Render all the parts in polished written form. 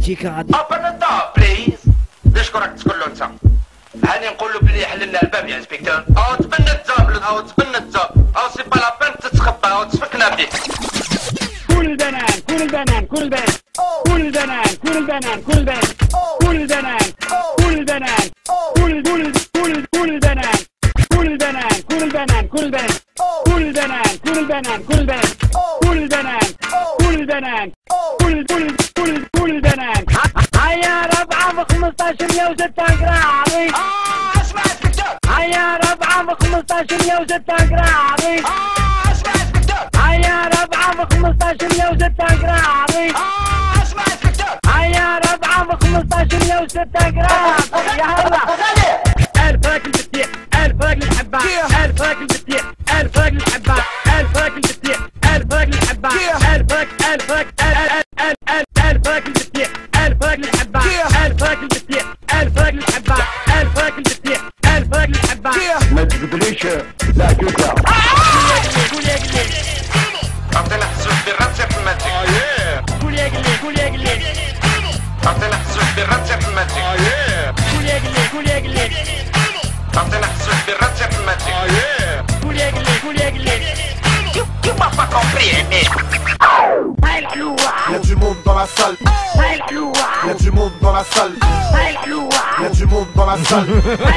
بوليتيكا غادي اوبن الدور بليز. ليش راك تقول له انت؟ هاني نقول له بلي يحل لنا الباب يا انسبكتور. او تبنى الزاب او تبنى الزاب او سي با لا بين تتخبى او تفكنا بيك. كل البنان كل البنان كل البنان كل البنان كل البنان كل البنان كل البنان كل البنان كل البنان كل البنان كل البنان كل البنان كل البنان كل البنان كل البنان كل البنان كل البنان كل البنان. هيا ربعة ب 1506 قراضي. اسمع انسبكتور. هيا ربعة ب 1506 قراضي. اسمع انسبكتور. هيا ربعة ب 1506 قراضي. اسمع انسبكتور. هيا ربعة ب 1506 قراضي. يا هلا ألف راجل بتطير، ألف راجل حبة، ألف راجل بتطير، ألف راجل حبة، ألف راجل بتطير، ألف راجل حبة، ألف راجل ألف راجل ألف راجل بتطير، ألف راجل حبة، ألف راجل بتطير، ألف راجل حبة، ألف راجل بتطير، ألف راجل حبة. ما تقدريش لا جوزها. قول يا قليل عطينا حسوس بالرد في الماتيك. قول يا قليل قول يا قليل عطينا حسوس بالرد في الماتيك. قول يا قليل قول يا قليل عطينا حسوس بالرد في الماتيك. قول يا قليل قول يا قليل. Tu m'as pas compris, mais... هاي الحلوة. Y'a du monde dans la salle. هاي الحلوة. Y'a du monde dans la salle. هاي الحلوة. Y'a du monde dans la salle.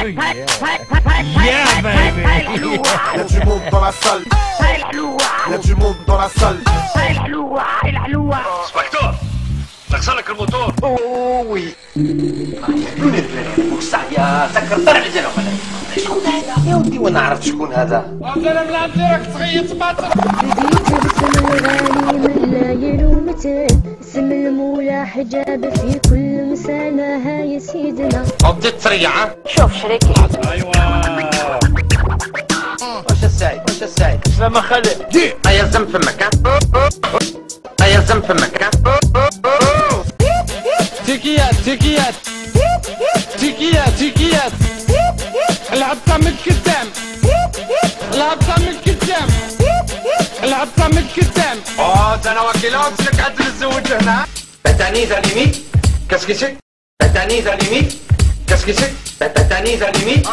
يا بيبي. هاي الحلوة. Y'a du monde dans la salle. هاي الحلوة. Y'a du monde dans la salle. هاي الحلوة. هاي الحلوة. انسبكتور نغسل لك الموتور. وي وسعيا سكر طلع لي جنب شكون هذا يا ودي وانا عرفت شكون هذا. انا من عندي راك تغيط باطل. بديت باسم الغالي من لا يلومته، اسم المولى حجاب في كل مسانها يا سيدنا. بديت تسريع ها؟ شوف شريكي. واش السعيد واش السعيد سلامة خالد. هيا زم فمك ها؟ هيا زم فمك ها؟ تيكيات تيكيات تيكيات تيكيات. العبطة من الكتام، العبطة من الكتام، العبطة من الكتام. انا وكيل لك عدل الزوج هنا. بتاني ذا ليميت كسكسي. بتاني ذا ليميت كسكسي. بتاني ذا ليميت.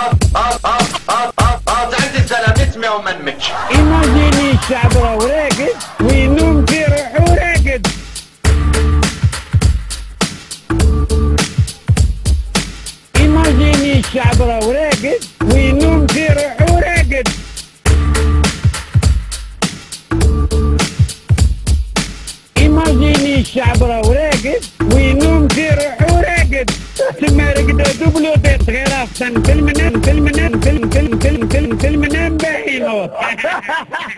عندي الزلمات ما ومنمتش. ايماجيني الشعب راهو راقد وينوم في روحو راقد. ايماجيني الشعب راهو راقد وينوم في روحو راقد. ايماجيني الشعب راهو راقد وينوم في روحو راقد. تما رقدة دوبلو ديت غير افتن في المنام في المنام في المنام باهي نوض.